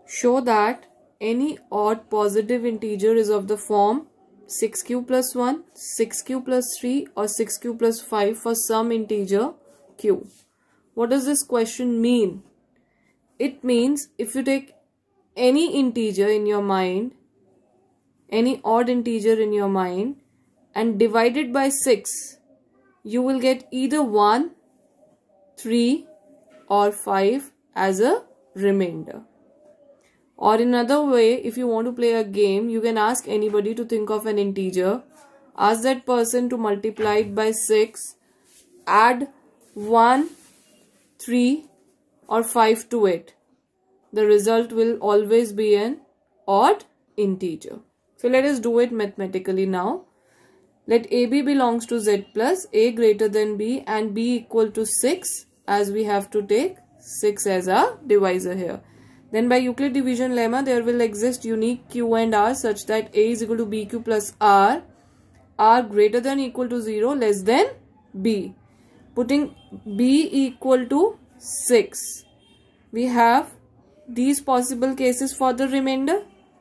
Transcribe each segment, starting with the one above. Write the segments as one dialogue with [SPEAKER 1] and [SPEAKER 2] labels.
[SPEAKER 1] show that any odd positive integer is of the form 6q plus 1, 6q plus 3 or 6q plus 5 for some integer q. What does this question mean? It means if you take any integer in your mind, any odd integer in your mind and divide it by 6, you will get either 1, 3 or 5 as a remainder. Or in another way, if you want to play a game, you can ask anybody to think of an integer, ask that person to multiply it by 6, add 1, 3 or 5 to it. The result will always be an odd integer. So let us do it mathematically now. Let AB belongs to Z plus A greater than B and B equal to 6, as we have to take 6 as our divisor here. Then by Euclid division lemma, there will exist unique Q and R such that A is equal to BQ plus R greater than equal to 0 less than B. Putting B equal to 6, we have these possible cases for the remainder.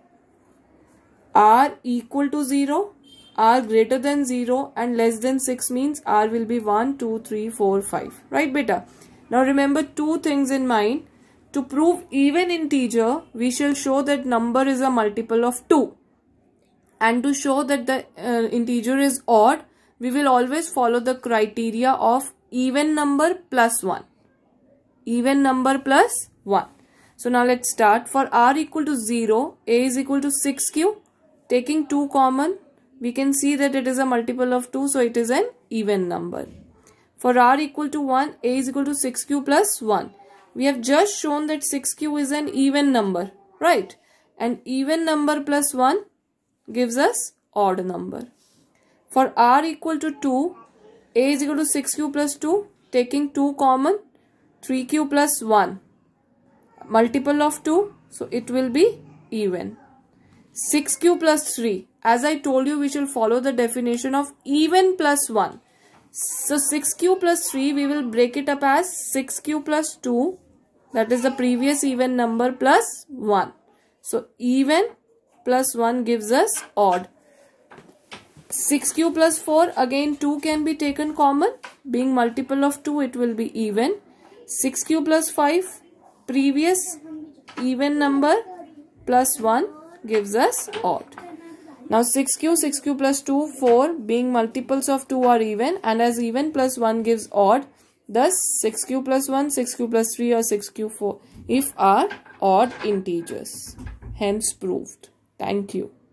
[SPEAKER 1] R equal to 0, R greater than 0 and less than 6 means R will be 1, 2, 3, 4, 5. Right beta? Now remember two things in mind. To prove even integer, we shall show that number is a multiple of 2. And to show that the integer is odd, we will always follow the criteria of even number plus 1. Even number plus 1. So now let's start. For R equal to 0, A is equal to 6q. Taking 2 common, we can see that it is a multiple of 2, so it is an even number. For R equal to 1, A is equal to 6q plus 1. We have just shown that 6q is an even number, right? And even number plus 1 gives us odd number. For R equal to 2, A is equal to 6q plus 2. Taking 2 common, 3q plus 1. Multiple of 2, so it will be even. 6q plus 3. As I told you, we shall follow the definition of even plus 1. So 6q plus 3, we will break it up as 6q plus 2. That is the previous even number plus 1. So even plus 1 gives us odd. 6q plus 4, again 2 can be taken common. Being multiple of 2, it will be even. 6q plus 5, previous even number plus 1 gives us odd. Now 6q plus 2, 4 being multiples of 2 are even, and as even plus 1 gives odd, thus 6q plus 1, 6q plus 3 or 6q4 if are odd integers. Hence proved. Thank you.